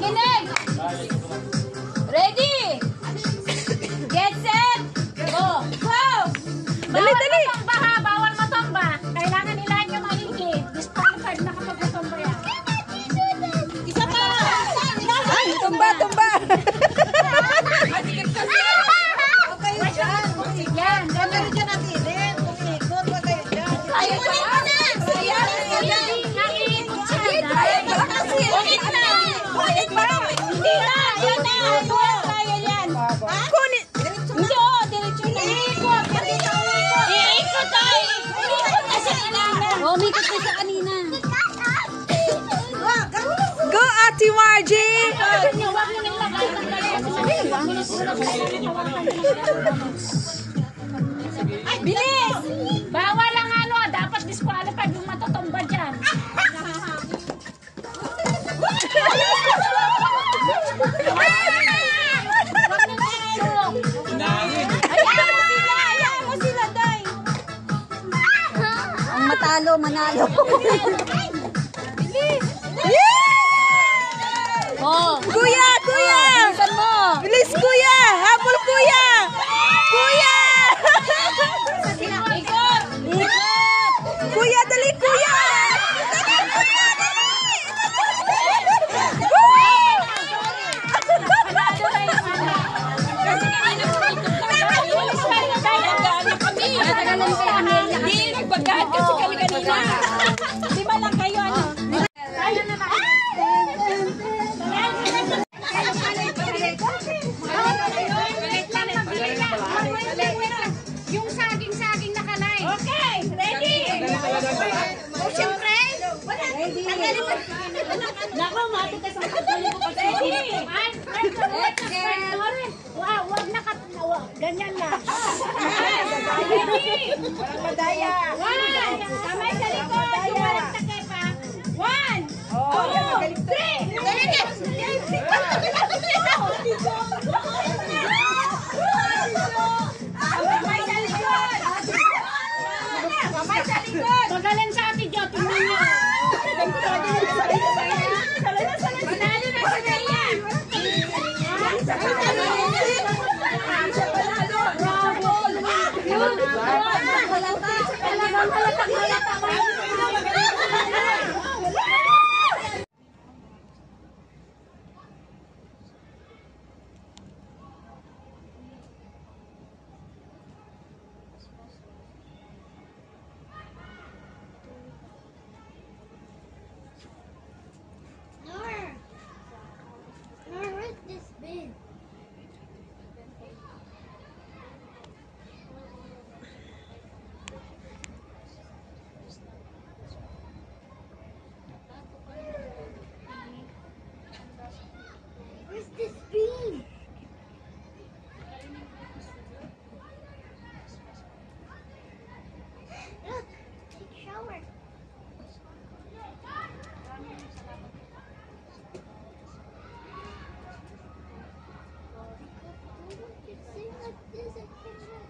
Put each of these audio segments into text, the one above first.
Makinig! Ready? Get set! Go! Go! Dali, dali! Matomba ha! Bawal matomba! Kailangan nila yung maigi. Disqualified na kapag matomba yan. Isa pa! Ay, tumba, tumba! Okay, yan. Ganun dyan natin. Ikot, wag kayo dyan. Ayun na! Ayan! Naiikot siya. Bakit na? Bakit pa? Hindi na! Yan na! Trial yan. Kunin! Hindi o! Diretso na. Iikot! Iikot ay! Iikot na siya kanina. Umikot na siya kanina. Go, Ate Margie! Huwag nyo nilagay ng Ay, bilis! Bawal ang ano, dapat disqualified yung matutumba dyan. Ayan mo sila, Day. Ang matalo, manalo. Oh, Kuya, kuya! bilisan mo. Bilis, kuya! Habol, kuya! Kuya! Ikot! Kuya, dali, kuya! Panalo na yung ano. Kasi kanina kumikot ka. Bilis pa rin, Day. Ang gana kami. Natagalan si Amelia. Hindi, nagbagaan kasi kami kanina. Lima lang kayo, ano? Tayo na lang. Yung saging-saging na kanay. Okay, ready? Oh, siyempre. Ready. Nako, mati ka sa pagkakalin ko. Ready. Wow, wag na ka. Ganyan lang. Ready. Walang madaya. One. Kamay sa likod. Tumalak na kepa. One. Two. Three. Dali na. Kamay sa likod. Kamay sa likod. Magaling sa atin, Jo. Tingnan niyo. Panalo na si Rhea. Where's this bin? Where's this bean? Look, take a shower. Sing like this and picture.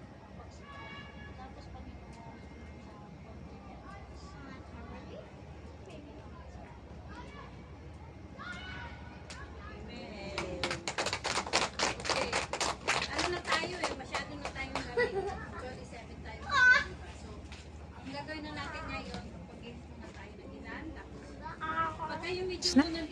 Ano na tayo eh, masyado na tayong gawin. 27 tayo. So, ang gagawin na natin ngayon, pag-game na tayo ng ilan. Tapos, pag kayo medyo